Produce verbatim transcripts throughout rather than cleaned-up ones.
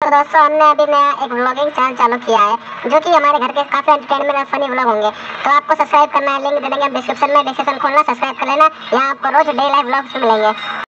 तो दोस्तों हमने अभी नया एक व्लॉगिंग चैनल चालू किया है जो कि हमारे घर के काफी एंटरटेनमेंट और फनी व्लॉग होंगे। तो आपको सब्सक्राइब करना है, लिंक दे देंगे डिस्क्रिप्शन में, डिस्क्रिप्शन खोलना, सब्सक्राइब कर लेना। यहाँ आपको रोज डे लाइव व्लॉग्स मिलेंगे।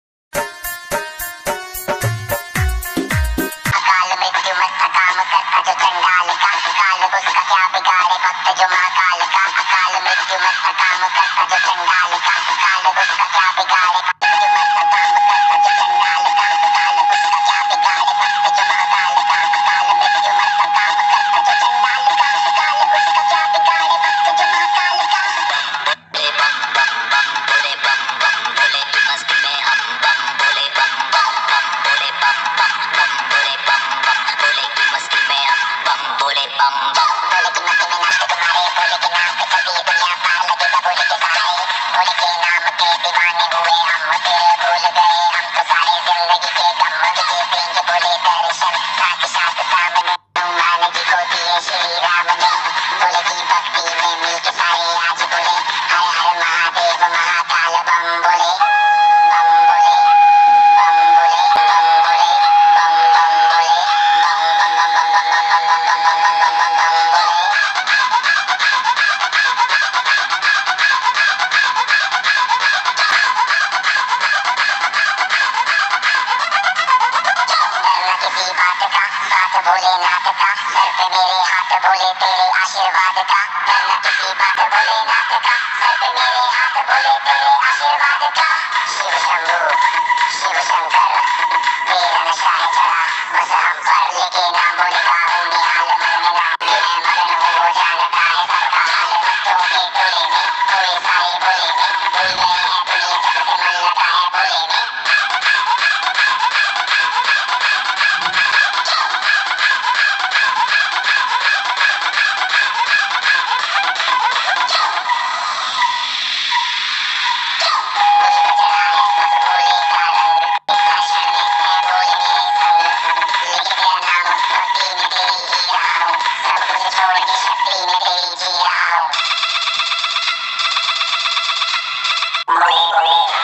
भोलेनाथ का सर पे मेरे हाथ बोले तेरे आशीर्वाद का, डरना किसी बात भोलेनाथ का सर पे मेरे हाथ बोले तेरे आशीर्वाद का। शिव शंभू शिव शंकर तेरा नशा है चढ़ा बस हम पर, लेके ना बोलेगा हूँ निहाल मन में ना मैं मगन हूँ, वो जानता है सबका हाल। बच्चों के टोले में थोड़े सारे बोले में भूल गए हैं दुनिया जब से मन लगा है भोले में। Bye.